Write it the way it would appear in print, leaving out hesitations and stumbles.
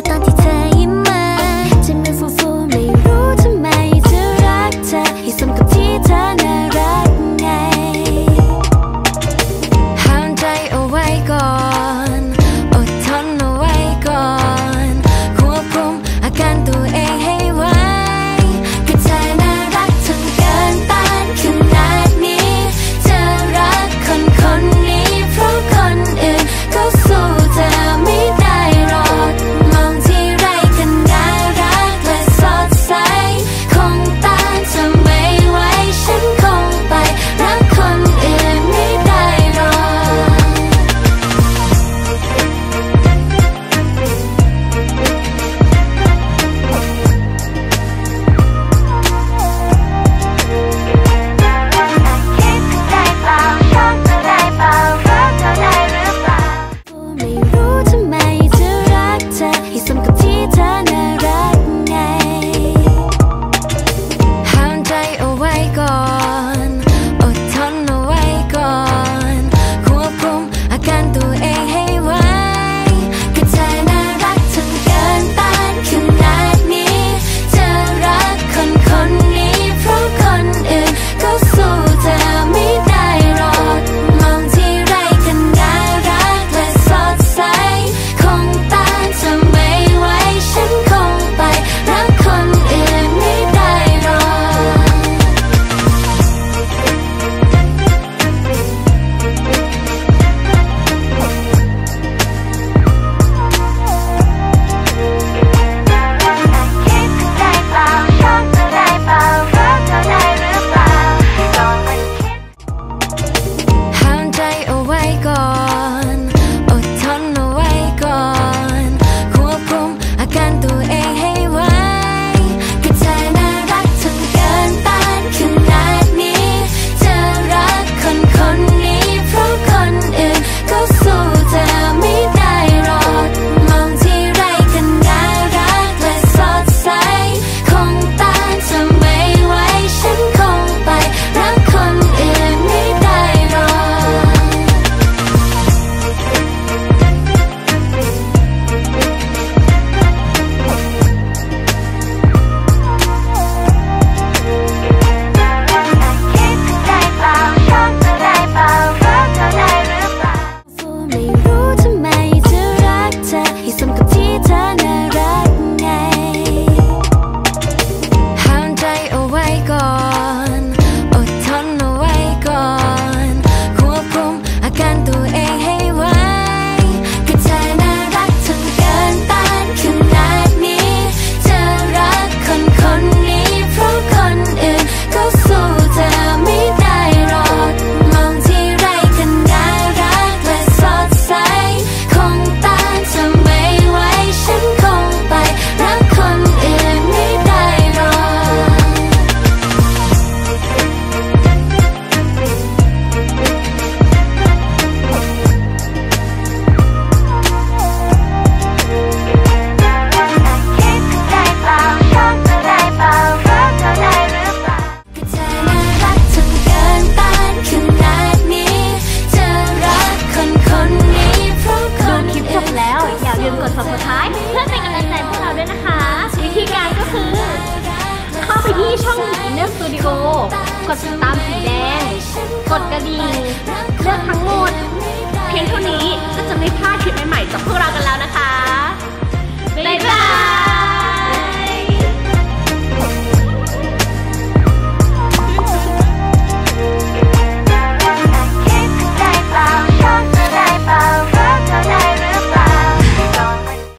ตอนที่เธอยิ้มมาใจมันฟูไม่รู้ทำไมจะรักเธอให้สมกับที่เธอน่ารักไงห้ามใจเอาไว้ก่อนอดทนเอาไว้ก่อนควบคุมอาการตัวเองให้ไวก็เธอน่ารักจนเกินต้านขนาดนี้จะรักคนนี้เพราะคนอื่นก็สู้เธอไม่ได้หรอกมองที่ไรก็น่ารักและสดใสคงต้านเธอไม่ไหวฉันคงไปรักคนอื่นไม่ได้หรอกไม่รู้ทำไมจะรักเธอให้สมกับที่เธอน่ารักไงห้ามใจเอาไว้ก่อนอดทนเอาไว้ก่อนควบคุมอาการตัวเองให้ไวก็เธอน่ารักจนเกินต้านขนาดนี้จะรักคนนี้เพราะคนอื่นก็สู้เธอไม่ได้หรอกมองที่ไรก็น่ารักและสดใสคงต้านเธอไม่ไหวฉันคงไปรักคนอื่นไม่ได้หรอกห้ามใจเอาไว้ก่อนอดทนเอาไว้ก่อนควบคุมอาการตัวเองให้ไวก็เธอน่ารักจนเกินต้านขนาดนี้จะรักคนนี้เพราะคนอื่นก็สู้เธอไม่ได้หรอกมองที่ไรก็น่ารักและสดใสคงต้านเธอไม่ไหวฉันคงไปรักคนอื่นไม่ได้หรอกไม่รู้ทำไมจะรักเธอให้สมกับที่เธอน่ารักไงห้ามใจเอาไว้ก่อนอดทนเอาไว้ก่อนควบคุมอาการตัวเองให้ไวก็เธอน่ารักจนเกินต้านขนาดนี้จะรักคนนี้เพราะคนอื่นก็สู้เธอไม่ได้หรอกมองที่ไรก็น่ารักและสดใสคงต้านเธอไม่ไหวฉันคงไปรักคนอื่นไม่ได้หรอกก็เธอน่ารักจนเกินต้านขนาดนี้จะรักคนนี้เพราะคดูนคลิปจบแล้ว อย่าลืมกด subscribe เพื่อเป็นกำลังใจพวกเราด้วยนะคะ วิธีการก็คือ เข้าไปที่ช่อง Inner Studio กดติดตามสีแดง กดกระดิ่งเลือกทั้งหมด เพียงเท่านี้ก็จะไม่พลาดคลิปใหม่ๆจากพวกเรากันแล้วนะคะ